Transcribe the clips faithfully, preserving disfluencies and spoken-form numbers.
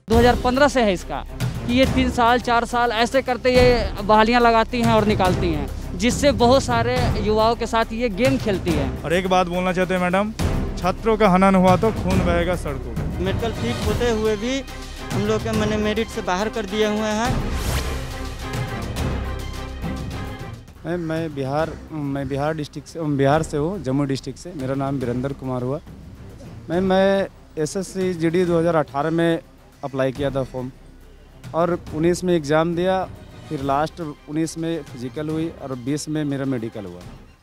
दो हज़ार पंद्रह से है इसका कि ये तीन साल चार साल ऐसे करते ये बहालियाँ लगाती हैं और निकालती हैं, जिससे बहुत सारे युवाओं के साथ ये गेम खेलती है। और एक बात बोलना चाहते हैं मैडम, छात्रों का हनन हुआ तो खून बहेगा सड़कों पर। मेडिकल ठीक होते हुए भी हम लोग के मैंने मेरिट से बाहर कर दिए हुए हैं। मैं मैं बिहार मैं बिहार डिस्ट्रिक्ट से बिहार से हूँ, जम्मू डिस्ट्रिक्ट से। मेरा नाम वीरेंद्र कुमार हुआ। मैं मैं एसएससी जीडी दो हज़ार अठारह में अप्लाई किया था फॉर्म, और उन्नीस में एग्ज़ाम दिया, फिर लास्ट उन्नीस में फिजिकल हुई और बीस में मेरा मेडिकल हुआ,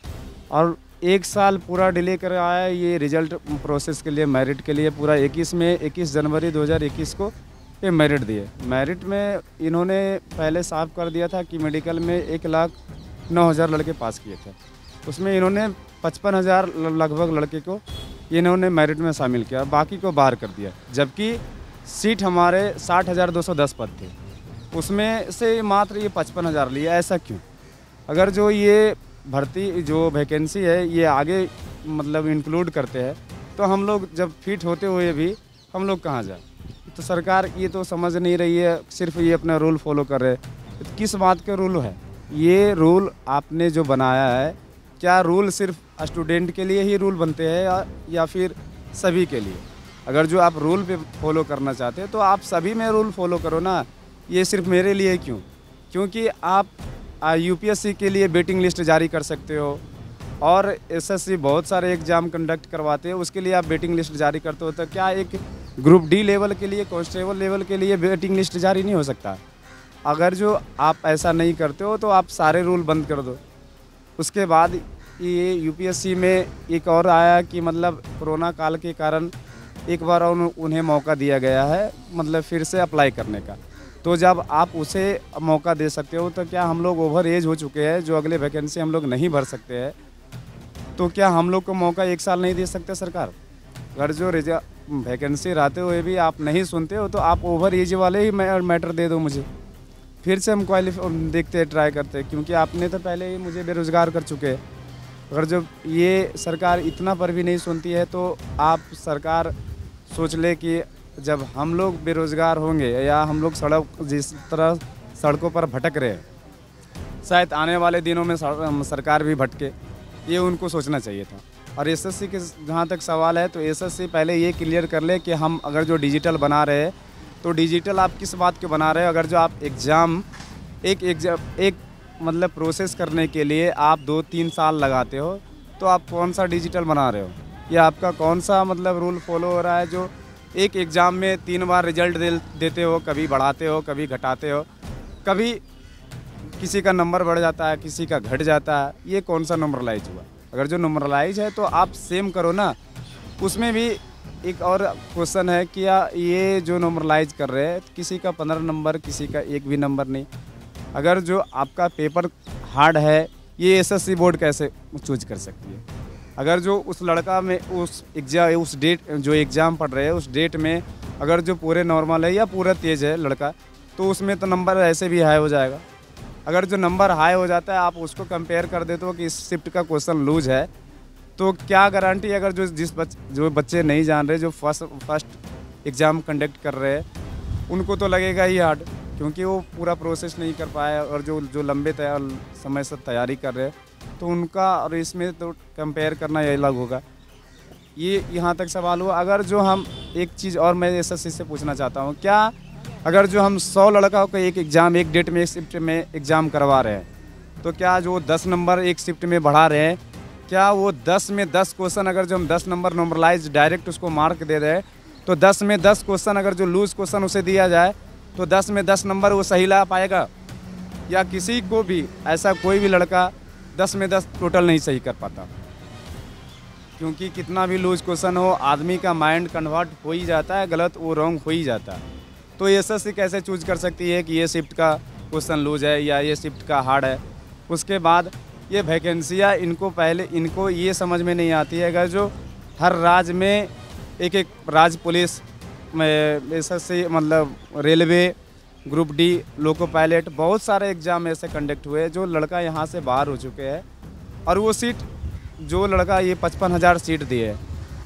और एक साल पूरा डिले कर आया ये रिजल्ट प्रोसेस के लिए, मेरिट के लिए। पूरा इक्कीस में इक्कीस जनवरी दो हज़ार इक्कीस को ये मेरिट दिए। मेरिट में इन्होंने पहले साफ कर दिया था कि मेडिकल में एक लाख नौ हज़ार लड़के पास किए थे, उसमें इन्होंने पचपन हज़ार लगभग लड़के को इन्होंने मेरिट में शामिल किया, बाकी को बाहर कर दिया। जबकि सीट हमारे साठ हज़ार दो सौ दस पद थे, उसमें से मात्र ये पचपन हज़ार लिया। ऐसा क्यों? अगर जो ये भर्ती जो वैकेंसी है ये आगे मतलब इंक्लूड करते हैं तो हम लोग जब फिट होते हुए भी हम लोग कहाँ जाए? तो सरकार ये तो समझ नहीं रही है, सिर्फ ये अपना रूल फॉलो कर रहे हैं। तो किस बात के रूल है ये? रूल आपने जो बनाया है, क्या रूल सिर्फ स्टूडेंट के लिए ही रूल बनते हैं या, या फिर सभी के लिए? अगर जो आप रूल पे फॉलो करना चाहते हैं तो आप सभी में रूल फॉलो करो ना, ये सिर्फ मेरे लिए क्यों? क्योंकि आप यूपीएससी के लिए वेटिंग लिस्ट जारी कर सकते हो, और एसएससी बहुत सारे एग्ज़ाम कंडक्ट करवाते हैं, उसके लिए आप वेटिंग लिस्ट जारी करते हो। तो क्या एक ग्रुप डी लेवल के लिए, कांस्टेबल लेवल के लिए वेटिंग लिस्ट जारी नहीं हो सकता? अगर जो आप ऐसा नहीं करते हो तो आप सारे रूल बंद कर दो। उसके बाद ये यूपीएससी में एक और आया कि मतलब कोरोना काल के कारण एक बार उन, उन्हें मौका दिया गया है मतलब फिर से अप्लाई करने का। तो जब आप उसे मौका दे सकते हो तो क्या हम लोग ओवर एज हो चुके हैं जो अगले वैकेंसी हम लोग नहीं भर सकते हैं, तो क्या हम लोग को मौका एक साल नहीं दे सकते सरकार? अगर जो वैकेंसी रहते हुए भी आप नहीं सुनते हो तो आप ओवर एज वाले ही मैटर दे दो मुझे, फिर से हम क्वालिफाई देखते हैं, ट्राई करते हैं। क्योंकि आपने तो पहले ही मुझे बेरोज़गार कर चुके हैं। अगर जब ये सरकार इतना पर भी नहीं सुनती है तो आप सरकार सोच ले कि जब हम लोग बेरोज़गार होंगे या हम लोग सड़क जिस तरह सड़कों पर भटक रहे हैं, शायद आने वाले दिनों में सरकार भी भटके, ये उनको सोचना चाहिए था। और एसएससी के जहाँ तक सवाल है तो एसएससी पहले ये क्लियर कर ले कि हम अगर जो डिजिटल बना रहे हैं तो डिजिटल आप किस बात के बना रहे हो? अगर जो आप एग्ज़ाम एक एग्जाम एक मतलब प्रोसेस करने के लिए आप दो तीन साल लगाते हो तो आप कौन सा डिजिटल बना रहे हो? या आपका कौन सा मतलब रूल फॉलो हो रहा है जो एक एग्ज़ाम में तीन बार रिजल्ट दे, देते हो, कभी बढ़ाते हो, कभी घटाते हो, कभी किसी का नंबर बढ़ जाता है, किसी का घट जाता है। ये कौन सा नंबरलाइज हुआ? अगर जो नंबरलाइज है तो आप सेम करो ना। उसमें भी एक और क्वेश्चन है कि या ये जो नंबरलाइज कर रहे हैं किसी का पंद्रह नंबर, किसी का एक भी नंबर नहीं। अगर जो आपका पेपर हार्ड है ये एसएससी बोर्ड कैसे चूज कर सकती है? अगर जो उस लड़का में उस एग्जाम उस डेट जो एग्ज़ाम पढ़ रहे हैं उस डेट में अगर जो पूरे नॉर्मल है या पूरा तेज़ है लड़का, तो उसमें तो नंबर ऐसे भी हाई हो जाएगा। अगर जो नंबर हाई हो जाता है आप उसको कंपेयर कर देते हो कि इस शिफ्ट का क्वेश्चन लूज है, तो क्या गारंटी? अगर जो जिस बच, जो बच्चे नहीं जान रहे, जो फर्स्ट फर्स्ट एग्ज़ाम कंडक्ट कर रहे हैं, उनको तो लगेगा ही हार्ड, क्योंकि वो पूरा प्रोसेस नहीं कर पाए। और जो जो लंबे तैयार समय से तैयारी कर रहे हैं तो उनका और इसमें तो कंपेयर करना ये अलग होगा। ये यहाँ तक सवाल हुआ। अगर जो हम एक चीज़ और मैं एसएससी से पूछना चाहता हूँ, क्या अगर जो हम सौ लड़का को एक एग्ज़ाम एक डेट में एक शिफ्ट में एग्ज़ाम करवा रहे हैं तो क्या जो दस नंबर एक शिफ्ट में बढ़ा रहे हैं, क्या वो दस में दस क्वेश्चन अगर जो हम दस नंबर नंबरलाइज डायरेक्ट उसको मार्क दे रहे हैं तो दस में दस क्वेश्चन अगर जो लूज क्वेश्चन उसे दिया जाए तो दस में दस नंबर वो सही ला पाएगा? या किसी को भी ऐसा कोई भी लड़का दस में दस टोटल नहीं सही कर पाता? क्योंकि कितना भी लूज क्वेश्चन हो आदमी का माइंड कन्वर्ट हो ही जाता है, गलत वो रॉन्ग हो ही जाता है। तो एसएससी कैसे चूज कर सकती है कि ये शिफ्ट का क्वेश्चन लूज है या ये शिफ्ट का हार्ड है? उसके बाद ये वैकेंसियाँ इनको पहले इनको ये समझ में नहीं आती है। अगर जो हर राज्य में एक एक राज्य पुलिस में एसएससी मतलब railway group D loco pilot बहुत सारे एग्ज़ाम ऐसे कंडक्ट हुए जो लड़का यहाँ से बाहर हो चुके हैं, और वो सीट जो लड़का ये पचपन हज़ार सीट दिए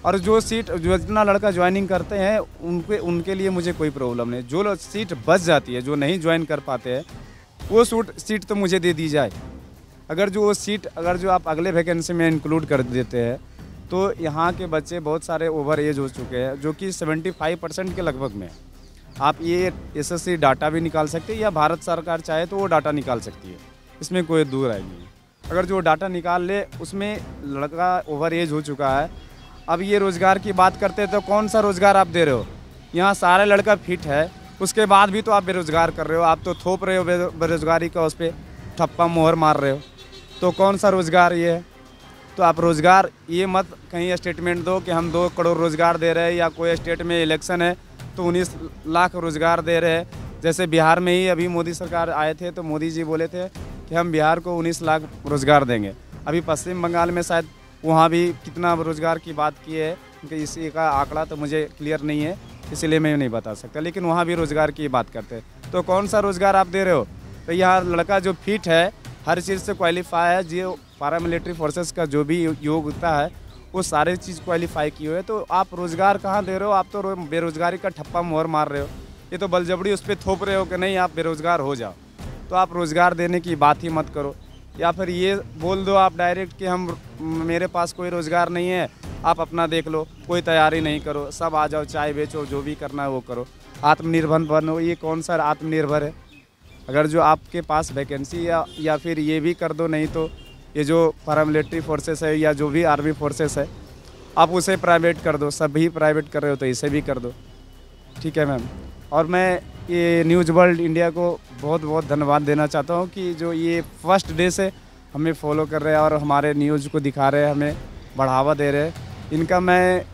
और जो सीट जो जितना लड़का ज्वाइनिंग करते हैं उनके उनके लिए मुझे कोई प्रॉब्लम नहीं। जो लोग सीट बच जाती है, जो नहीं ज्वाइन कर पाते हैं, वो सूट सीट तो मुझे दे दी जाए। अगर जो वो सीट अगर जो आप अगले वैकेंसी में इंक्लूड कर देते हैं तो यहाँ के बच्चे बहुत सारे ओवर एज हो चुके हैं, जो कि पचहत्तर परसेंट के लगभग में। आप ये एसएससी डाटा भी निकाल सकते हैं या भारत सरकार चाहे तो वो डाटा निकाल सकती है, इसमें कोई दूर राय नहीं है। अगर जो डाटा निकाल ले उसमें लड़का ओवर एज हो चुका है। अब ये रोज़गार की बात करते हैं तो कौन सा रोज़गार आप दे रहे हो? यहाँ सारे लड़का फिट है, उसके बाद भी तो आप बेरोज़गार कर रहे हो। आप तो थोप रहे हो बेरोज़गारी का, उस पर ठप्पा मोहर मार रहे हो, तो कौन सा रोज़गार ये है? तो आप रोज़गार ये मत कहीं स्टेटमेंट दो कि हम दो करोड़ रोज़गार दे रहे हैं, या कोई स्टेट में इलेक्शन है तो उन्नीस लाख रोज़गार दे रहे हैं। जैसे बिहार में ही अभी मोदी सरकार आए थे तो मोदी जी बोले थे कि हम बिहार को उन्नीस लाख रोज़गार देंगे। अभी पश्चिम बंगाल में शायद वहाँ भी कितना रोज़गार की बात की है, क्योंकि इसी का आंकड़ा तो मुझे क्लियर नहीं है, इसलिए मैं नहीं बता सकता, लेकिन वहाँ भी रोज़गार की बात करते हैं। तो कौन सा रोज़गार आप दे रहे हो? तो यहाँ लड़का जो फिट है, हर चीज़ से क्वालिफाई है, जो पैरामिलिट्री फोर्सेस का जो भी योग्यता है वो सारे चीज़ क्वालिफाई की हुए है, तो आप रोज़गार कहाँ दे रहे हो? आप तो बेरोज़गारी का ठप्पा मोहर मार रहे हो। ये तो बलजबरी उस पर थोप रहे हो कि नहीं आप बेरोज़गार हो जाओ। तो आप रोज़गार देने की बात ही मत करो, या फिर ये बोल दो आप डायरेक्ट कि हम मेरे पास कोई रोज़गार नहीं है, आप अपना देख लो, कोई तैयारी नहीं करो, सब आ जाओ, चाय बेचो, जो भी करना है वो करो, आत्मनिर्भर बनो। ये कौन सा आत्मनिर्भर है? अगर जो आपके पास वैकेंसी या या फिर ये भी कर दो, नहीं तो ये जो पैरामिलिट्री फोर्सेस है या जो भी आर्मी फोर्सेस है आप उसे प्राइवेट कर दो। सभी प्राइवेट कर रहे हो तो इसे भी कर दो, ठीक है मैम। और मैं ये न्यूज़ वर्ल्ड इंडिया को बहुत बहुत धन्यवाद देना चाहता हूँ कि जो ये फर्स्ट डे से हमें फॉलो कर रहे हैं और हमारे न्यूज़ को दिखा रहे हैं, हमें बढ़ावा दे रहे हैं। इनका मैं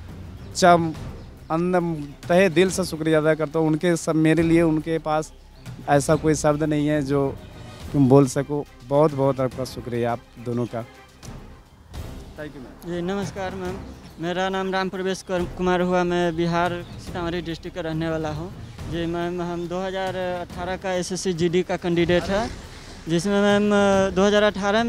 चम अंदर तहे दिल से शुक्रिया अदा करता हूँ। उनके सब मेरे लिए उनके पास ऐसा कोई शब्द नहीं है जो तुम बोल सको। बहुत बहुत आपका शुक्रिया आप दोनों का। Thank you ma'am. जी नमस्कार मैम, मेरा नाम राम प्रवेश कुमार हुआ, मैं बिहार सीतामढ़ी डिस्ट्रिक्ट का रहने वाला हूँ। जी मैम, हम दो हज़ार अठारह का एसएससी जीडी का कैंडिडेट है, जिसमें मैम दो हज़ार अठारह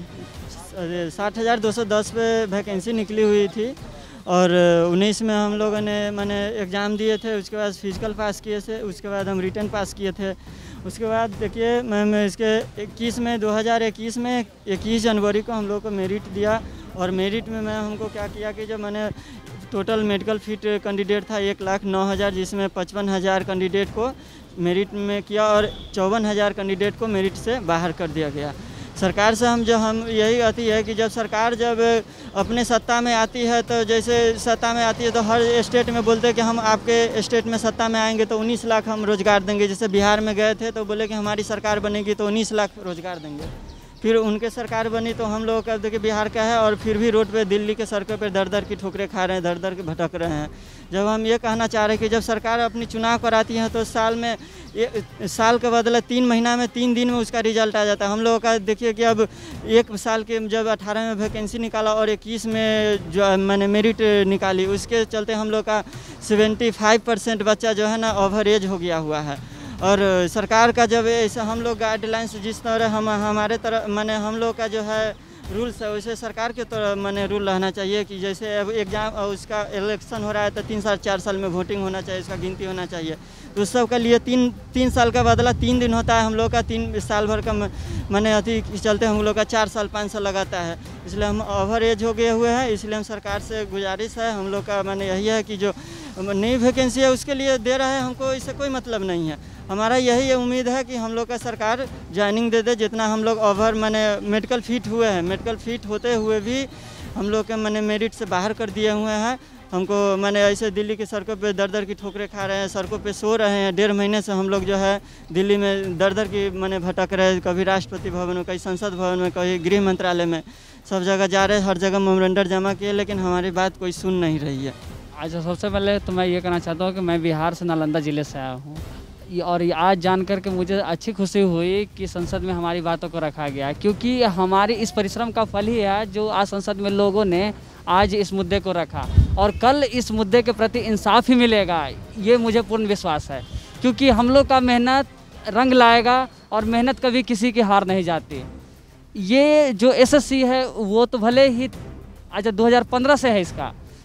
में साठ हज़ार दो सौ दस पे वैकेंसी निकली हुई थी और उन्नीस में हम लोगों ने मैंने एग्ज़ाम दिए थे, उसके बाद फिजिकल पास किए थे, उसके बाद हम रिटर्न पास किए थे। उसके बाद देखिए मैम इसके इक्कीस में दो हज़ार इक्कीस में इक्कीस जनवरी को हम लोग को मेरिट दिया और मेरिट में मैम हमको क्या किया कि जब मैंने टोटल मेडिकल फिट कैंडिडेट था एक लाख नौ हज़ार, जिसमें पचपन हज़ार कैंडिडेट को मेरिट में किया और चौवन हज़ार कैंडिडेट को मेरिट से बाहर कर दिया गया। सरकार से हम जो हम यही आती है कि जब सरकार जब अपने सत्ता में आती है तो जैसे सत्ता में आती है तो हर स्टेट में बोलते हैं कि हम आपके स्टेट में सत्ता में आएंगे तो उन्नीस लाख हम रोज़गार देंगे। जैसे बिहार में गए थे तो बोले कि हमारी सरकार बनेगी तो उन्नीस लाख रोज़गार देंगे। फिर उनके सरकार बनी तो हम लोग का देखिए बिहार का है और फिर भी रोड पे दिल्ली के सड़कों पे दर दर की ठोकरें खा रहे हैं, दर दर के भटक रहे हैं। जब हम ये कहना चाह रहे हैं कि जब सरकार अपनी चुनाव कराती है तो साल में ये साल के बदले तीन महीना में तीन दिन में उसका रिजल्ट आ जाता है। हम लोगों का देखिए कि अब एक साल के जब अठारह में वैकेंसी निकाला और इक्कीस में जो मैंने मेरिट निकाली, उसके चलते हम लोग का सेवेंटी फाइव परसेंट बच्चा जो है ना ओवर एज हो गया हुआ है। और सरकार का जब ऐसा हम लोग गाइडलाइंस जिस तरह हम हमारे तरह माने हम लोग का जो है रूल्स है वैसे सरकार के तरह माने रूल रहना चाहिए कि जैसे अब एग्जाम उसका इलेक्शन हो रहा है तो तीन साल चार साल में वोटिंग होना चाहिए, इसका गिनती होना चाहिए। तो उस सब के लिए तीन तीन साल का बदला तीन दिन होता है, हम लोग का तीन साल भर का माने अति चलते हम लोग का चार साल पाँच साल लगाता है। इसलिए हम ओवर एज हो गए हुए हैं, इसलिए हम सरकार से गुजारिश है हम लोग का माने यही है कि जो नई वैकेंसी है उसके लिए दे रहा है, हमको इससे कोई मतलब नहीं है। हमारा यही उम्मीद है कि हम लोग का सरकार ज्वाइनिंग दे दे। जितना हम लोग ओवर मैंने मेडिकल फिट हुए हैं, मेडिकल फिट होते हुए भी हम लोग के मैंने मेरिट से बाहर कर दिए हुए हैं। हमको मैंने ऐसे दिल्ली की सड़कों पे दर दर की ठोकरें खा रहे हैं, सड़कों पे सो रहे हैं। डेढ़ महीने से हम लोग जो है दिल्ली में दर दर की मैंने भटक रहे हैं, कभी राष्ट्रपति भवन में, कभी संसद भवन में, कभी गृह मंत्रालय में, सब जगह जा रहे हैं, हर जगह मेमोरेंडम जमा किए, लेकिन हमारी बात कोई सुन नहीं रही है। अच्छा, सबसे पहले तो मैं ये कहना चाहता हूँ कि मैं बिहार से नालंदा ज़िले से आया हूँ और आज जान कर के मुझे अच्छी खुशी हुई कि संसद में हमारी बातों को रखा गया, क्योंकि हमारी इस परिश्रम का फल ही है जो आज संसद में लोगों ने आज इस मुद्दे को रखा और कल इस मुद्दे के प्रति इंसाफ ही मिलेगा, ये मुझे पूर्ण विश्वास है। क्योंकि हम लोग का मेहनत रंग लाएगा और मेहनत कभी किसी की हार नहीं जाती। ये जो एसएससी है वो तो भले ही अच्छा दो हज़ार पंद्रह से है इसका,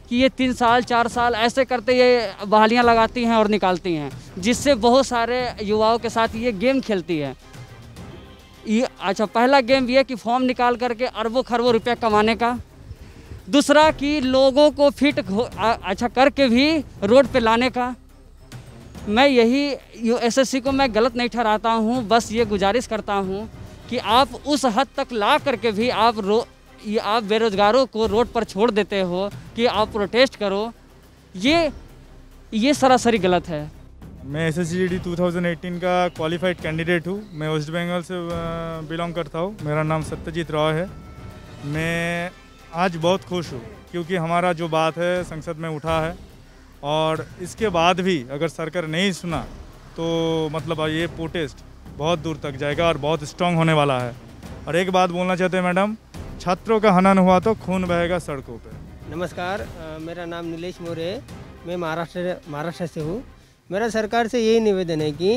कि ये तीन साल चार साल ऐसे करते ये बहालियाँ लगाती हैं और निकालती हैं, जिससे बहुत सारे युवाओं के साथ ये गेम खेलती है। ये अच्छा, पहला गेम ये कि फॉर्म निकाल करके अरबों खरबों रुपया कमाने का। दूसरा कि लोगों को फिट अच्छा करके भी रोड पे लाने का। मैं यही एसएससी को मैं गलत नहीं ठहराता हूँ, बस ये गुजारिश करता हूँ कि आप उस हद तक ला करके भी आप रो ये आप बेरोज़गारों को रोड पर छोड़ देते हो कि आप प्रोटेस्ट करो, ये ये सरासरी गलत है। मैं S S C G D two thousand eighteen का क्वालिफाइड कैंडिडेट हूँ। मैं वेस्ट बंगाल से बिलोंग करता हूँ। मेरा नाम सत्यजीत राव है। मैं आज बहुत खुश हूँ क्योंकि हमारा जो बात है संसद में उठा है, और इसके बाद भी अगर सरकार नहीं सुना तो मतलब ये प्रोटेस्ट बहुत दूर तक जाएगा और बहुत स्ट्रांग होने वाला है। और एक बात बोलना चाहते हैं मैडम, छात्रों का हनन हुआ तो खून बहेगा सड़कों पे। नमस्कार, आ, मेरा नाम नीलेश मोरे है। मैं महाराष्ट्र महाराष्ट्र से हूँ। मेरा सरकार से यही निवेदन है कि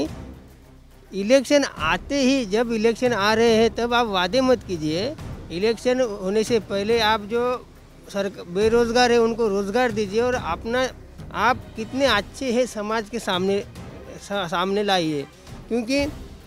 इलेक्शन आते ही, जब इलेक्शन आ रहे हैं तब आप वादे मत कीजिए। इलेक्शन होने से पहले आप जो सर बेरोज़गार है उनको रोज़गार दीजिए और अपना आप कितने अच्छे हैं समाज के सामने सा, सामने लाइए। क्योंकि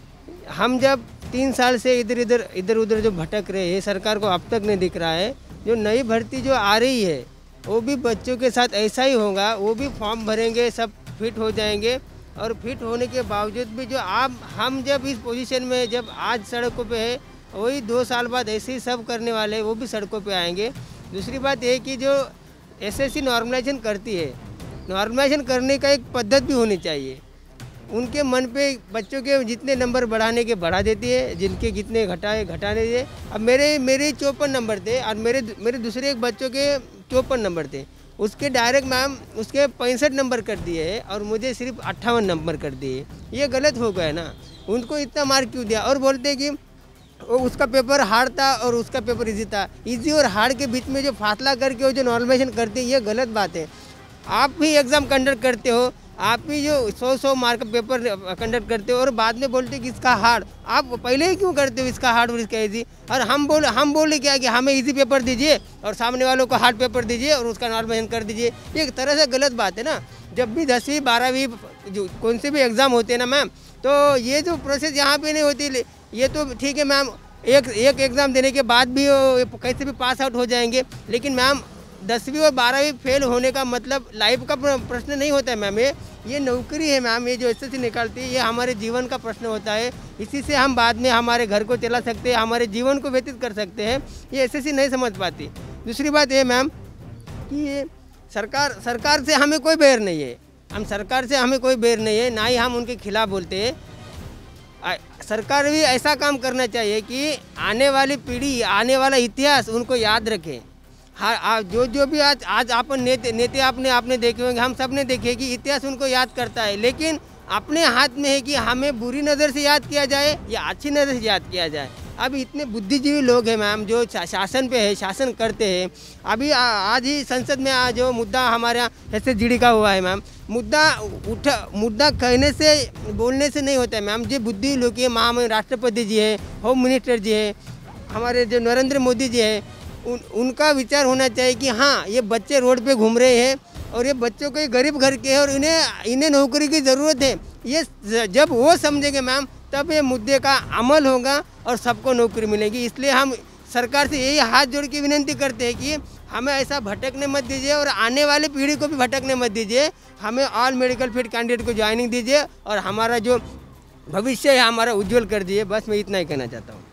हम जब तीन साल से इधर इधर इधर उधर जो भटक रहे हैं, सरकार को अब तक नहीं दिख रहा है। जो नई भर्ती जो आ रही है वो भी बच्चों के साथ ऐसा ही होगा, वो भी फॉर्म भरेंगे, सब फिट हो जाएंगे। और फिट होने के बावजूद भी जो आप हम जब इस पोजीशन में, जब आज सड़कों पे है, वही दो साल बाद ऐसे ही सब करने वाले हैं, वो भी सड़कों पे आएंगे। दूसरी बात ये कि जो एसएससी नॉर्मलाइजेशन करती है, नॉर्मलाइजेशन करने का एक पद्धत भी होनी चाहिए। उनके मन पे बच्चों के जितने नंबर बढ़ाने के बढ़ा देती है, जिनके जितने घटाए घटाने दिए। अब मेरे मेरे चौपन नंबर थे और मेरे मेरे दूसरे एक बच्चों के चौपन नंबर थे, उसके डायरेक्ट मैम उसके पैंसठ नंबर कर दिए है और मुझे सिर्फ अट्ठावन नंबर कर दिए। ये गलत हो गया ना। उनको इतना मार्क क्यों दिया? और बोलते कि वो उसका पेपर हार्ड था और उसका पेपर इजी था। इजी और हार्ड के बीच में जो फासला करके वो जो नॉर्मलाइजेशन करते हैं, ये गलत बात है। आप भी एग्ज़ाम कंडक्ट करते हो, आप भी जो सौ सौ मार्क पेपर कंडक्ट करते हो और बाद में बोलते हो कि इसका हार्ड। आप पहले ही क्यों करते हो इसका हार्ड और इसका इजी? और हम बोल हम बोले क्या कि हमें इजी पेपर दीजिए और सामने वालों को हार्ड पेपर दीजिए और उसका नॉर्मलाइजेशन कर दीजिए। ये एक तरह से गलत बात है ना। जब भी दसवीं बारहवीं जो कौन से भी एग्ज़ाम होते हैं ना मैम, तो ये जो प्रोसेस यहाँ पे नहीं होती। ये तो ठीक है मैम, एक एक एग्ज़ाम देने के बाद भी कैसे भी पास आउट हो जाएंगे, लेकिन मैम दसवीं और बारहवीं फेल होने का मतलब लाइफ का प्रश्न नहीं होता है मैम। ये ये नौकरी है मैम। ये जो एसएससी निकालती है, ये हमारे जीवन का प्रश्न होता है। इसी से हम बाद में हमारे घर को चला सकते हैं, हमारे जीवन को व्यतीत कर सकते हैं। ये एसएससी नहीं समझ पाती। दूसरी बात ये मैम कि ये सरकार सरकार से हमें कोई बैर नहीं है। हम सरकार से हमें कोई बैर नहीं है, ना ही हम उनके खिलाफ बोलते हैं। सरकार भी ऐसा काम करना चाहिए कि आने वाली पीढ़ी, आने वाला इतिहास उनको याद रखे। हाँ, जो जो भी आज आज अपन नेते नेते आपने आपने देखे होंगे, हम सब ने देखे कि इतिहास उनको याद करता है, लेकिन अपने हाथ में है कि हमें बुरी नज़र से याद किया जाए या अच्छी नज़र से याद किया जाए। अब इतने बुद्धिजीवी लोग हैं मैम जो शासन पे है, शासन करते हैं। अभी आ, आज ही संसद में आज जो मुद्दा हमारे यहाँ एस जी डी का हुआ है मैम, मुद्दा उठा मुद्दा कहने से बोलने से नहीं होता है मैम। जो बुद्धि लोग है, महामहिम राष्ट्रपति जी है, होम मिनिस्टर जी है, हमारे जो नरेंद्र मोदी जी है, उन उनका विचार होना चाहिए कि हाँ, ये बच्चे रोड पे घूम रहे हैं और ये बच्चों के गरीब घर के हैं और इन्हें इन्हें नौकरी की ज़रूरत है। ये जब वो समझेंगे मैम, तब ये मुद्दे का अमल होगा और सबको नौकरी मिलेगी। इसलिए हम सरकार से यही हाथ जोड़ के विनती करते हैं कि हमें ऐसा भटकने मत दीजिए और आने वाली पीढ़ी को भी भटकने मत दीजिए। हमें ऑल मेडिकल फिट कैंडिडेट को ज्वाइनिंग दीजिए और हमारा जो भविष्य है हमारा उज्जवल कर दिए। बस मैं इतना ही कहना चाहता हूँ।